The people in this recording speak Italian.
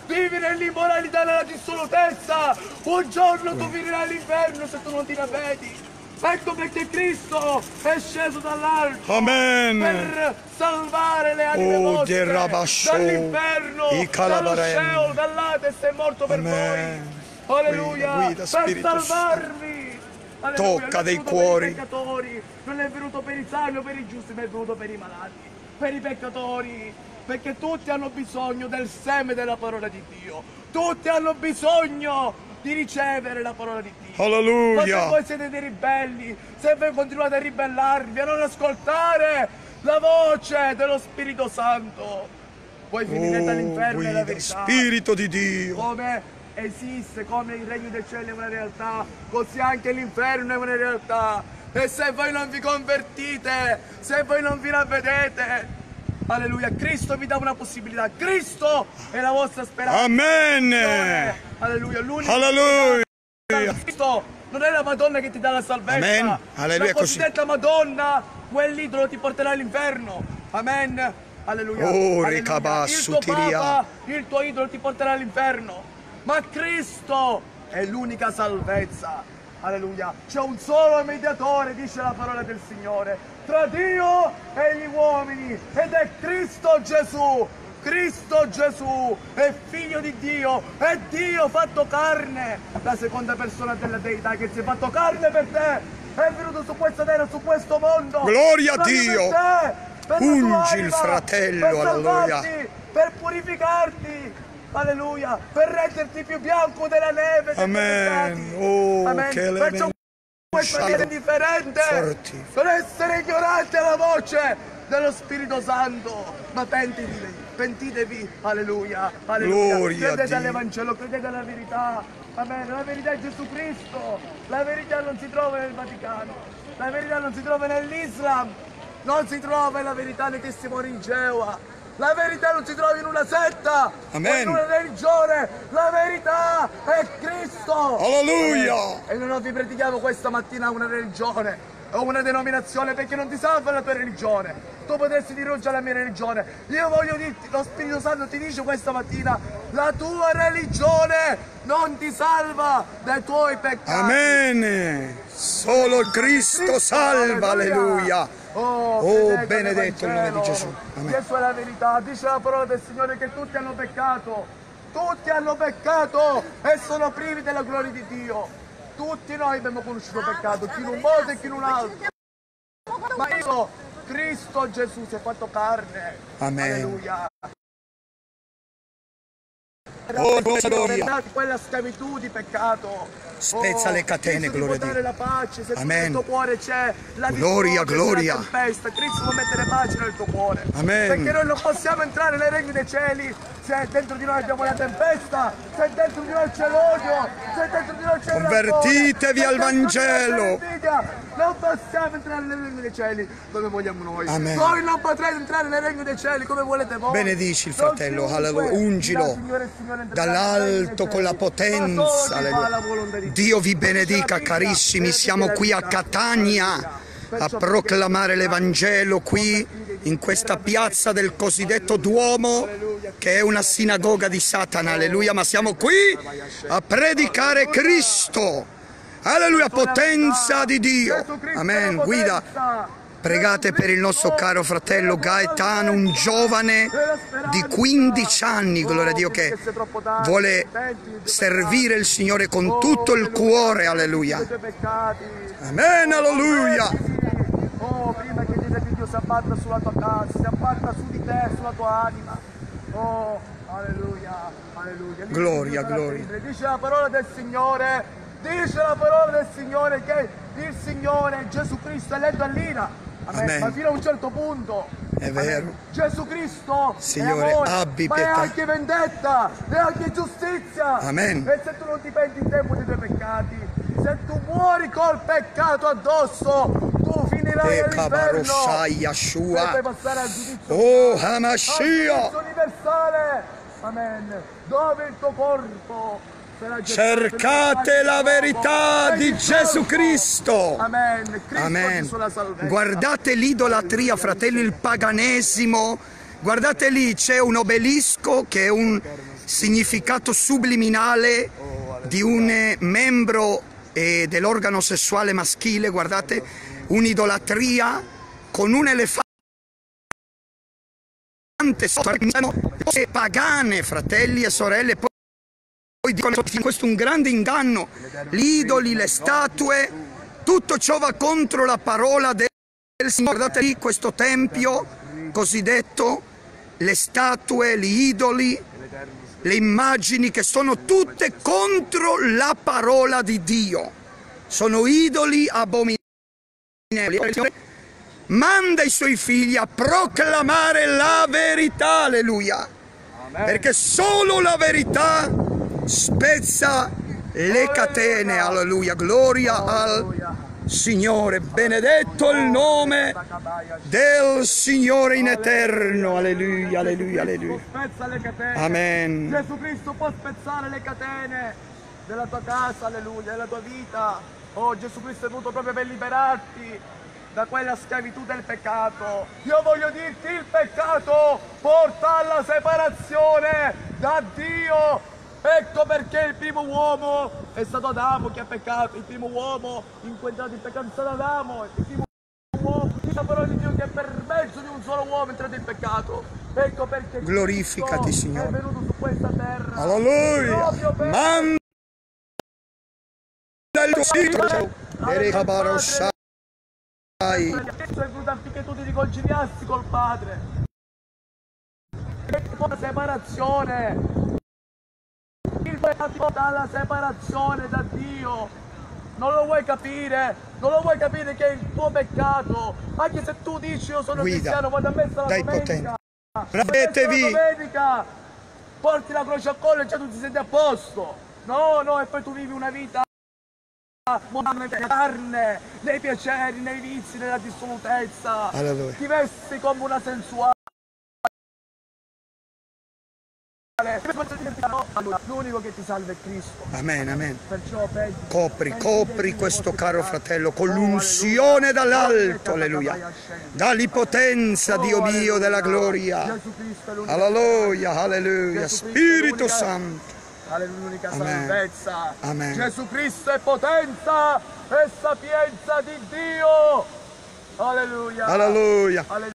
vivi nell'immoralità e nella dissolutezza. Un giorno tu finirai all'inferno se tu non ti ravvedi. Ecco perché Cristo è sceso dall'alto. Amen. Per salvare le anime vostre dall'inferno, dallo Sheol, dall'Ades, è morto per voi. Alleluia. Guida, per salvarvi. Alleluia. Tocca dei cuori. cuori. Per i peccatori. Non è venuto per i salvi o per i giusti, ma è venuto per i malati, per i peccatori. Perché tutti hanno bisogno del seme della parola di Dio. Tutti hanno bisogno di ricevere la parola di Dio. Alleluia. Ma se voi siete dei ribelli, se voi continuate a ribellarvi, a non ascoltare la voce dello Spirito Santo, voi finirete all'inferno nella verità. Spirito di Dio. Come esiste, come il regno dei cieli è una realtà, così anche l'inferno è una realtà. E se voi non vi convertite, se voi non vi ravvedete, alleluia, Cristo vi dà una possibilità. Cristo è la vostra speranza. Amen. Alleluia, l'unico. Alleluia. Cristo non è la Madonna che ti dà la salvezza. Amen. Alleluia, la cosiddetta Madonna, quell'idolo ti porterà all'inferno. Amen. Alleluia. Oh, Alleluia. Il tuo Papa, il tuo idolo ti porterà all'inferno. Ma Cristo è l'unica salvezza. Alleluia. C'è un solo mediatore, dice la parola del Signore, tra Dio e gli uomini, ed è Cristo Gesù. Cristo Gesù è figlio di Dio, è Dio fatto carne, la seconda persona della deità che si è fatto carne per te, è venuto su questa terra, su questo mondo. Gloria a Dio. Per ungi il fratello, per alleluia, per purificarti, alleluia, per renderti più bianco della neve. Amen. Oh, amen. che Perciò questa maniera indifferente, non essere ignorante alla voce dello Spirito Santo, ma pentitevi, alleluia, alleluia. Gloria credete a Dio. all'Evangelo, credete alla verità, amen. La verità è Gesù Cristo, la verità non si trova nel Vaticano, la verità non si trova nell'Islam, non si trova la verità nei testimoni di Geova. La verità non si trova in una setta, Amen. o in una religione, la verità è Cristo. Alleluia. Amen. E noi non vi predichiamo questa mattina una religione o una denominazione, perché non ti salva la tua religione. Tu potresti dire oggi alla mia religione. Io voglio dirti, lo Spirito Santo ti dice questa mattina, la tua religione non ti salva dai tuoi peccati. Amen. Solo il Cristo salva, alleluia. Oh, benedetto il nome di Gesù. Amen. Gesù è la verità, dice la parola del Signore che tutti hanno peccato e sono privi della gloria di Dio. Tutti noi abbiamo conosciuto peccato, chi in un modo e chi in un altro. Ma io, Cristo Gesù, si è fatto carne. Amen. Alleluia. Oh, gloria. Quella schiavitù di peccato. Spezza le catene, gloria a Dio. La pace, se Amen. nel tuo cuore c'è la gloria, gloria. La tempesta, Cristo può mettere pace nel tuo cuore. Amen. Perché noi non possiamo entrare nei regni dei cieli se dentro di noi abbiamo la tempesta, se dentro di noi c'è l'odio, se dentro di noi c'è il convertitevi al Vangelo. Non possiamo entrare nei regni dei cieli come vogliamo noi. Amen. Voi non potrete entrare nei regni dei cieli come volete voi. Benedici il fratello, alleluia, ungilo dall'alto con la potenza, alleluia. Dio vi benedica carissimi, siamo qui a Catania a proclamare l'Evangelo qui in questa piazza del cosiddetto Duomo che è una sinagoga di Satana, alleluia, ma siamo qui a predicare Cristo, alleluia, potenza di Dio, amen. Guida, pregate per il nostro caro fratello Gaetano, un giovane di 15 anni, gloria a Dio, che vuole servire il Signore con tutto il cuore, alleluia. Amen, alleluia. Oh, prima che Dio si abbatta sulla tua casa, si abbatta su di te, sulla tua anima. Oh, alleluia, alleluia. Gloria, gloria. Dice la parola del Signore, che il Signore Gesù Cristo è lento all'ira. Amen. Ma fino a un certo punto è vero. Gesù Cristo Signore, è amore, abbi ma è pietà. anche vendetta, è anche giustizia. Amen. E se tu non ti penti in tempo dei tuoi peccati, se tu muori col peccato addosso, tu finirai all'inferno e puoi passare al giudizio. Oh, Hamashiach, al giudizio universale. Amen. Dove il tuo corpo. Cercate la verità di Gesù Cristo. Amen. Amen. Guardate l'idolatria, fratelli, il paganesimo. Guardate lì, c'è un obelisco che è significato subliminale di un membro dell'organo sessuale maschile, guardate, un'idolatria con un elefante pagane, fratelli e sorelle, poi dicono che questo è un grande inganno, gli idoli, le statue, tutto ciò va contro la parola del Signore. Guardate lì questo tempio cosiddetto, le statue, gli idoli, le immagini che sono tutte contro la parola di Dio, sono idoli abominevoli. Manda i suoi figli a proclamare la verità, alleluia, perché solo la verità spezza le catene, alleluia, gloria al Signore, benedetto il nome del Signore in eterno, alleluia, alleluia, alleluia. Spezza le catene. Amen. Gesù Cristo può spezzare le catene della tua casa, alleluia, della tua vita. Oh, Gesù Cristo è venuto proprio per liberarti da quella schiavitù del peccato. Io voglio dirti, il peccato porta alla separazione da Dio. Ecco perché il primo uomo è stato Adamo che ha peccato, il primo uomo inquadrato in peccato è stato Adamo, il primo uomo, la parola di Dio che per mezzo di un solo uomo è entrato in peccato. Ecco perché Glorificati, Cristo Signore. è venuto su questa terra. Alleluia. Manda il tuo spirito. È venuto affinché tu ti riconciliassi col Padre. Ecco la separazione. Il peccato porta alla separazione da Dio. Non lo vuoi capire? Non lo vuoi capire che il tuo peccato, anche se tu dici io sono cristiano, vado a messa la domenica, domenica, porti la croce a collo e già tu ti senti a posto. No, no, e poi tu vivi una vita nella carne, nei piaceri, nei vizi, nella dissolutezza. Alleluia. Ti vesti come una sensuale. L'unico che ti salva è Cristo. Amen, amen. Perciò Copri questo caro fratello con l'unzione dall'alto, alleluia, dall'ipotenza, Dio mio, della gloria. Alleluia, alleluia, Spirito Santo. Alleluia, salvezza. Amen. Gesù Cristo è potenza e sapienza di Dio. Alleluia. Alleluia.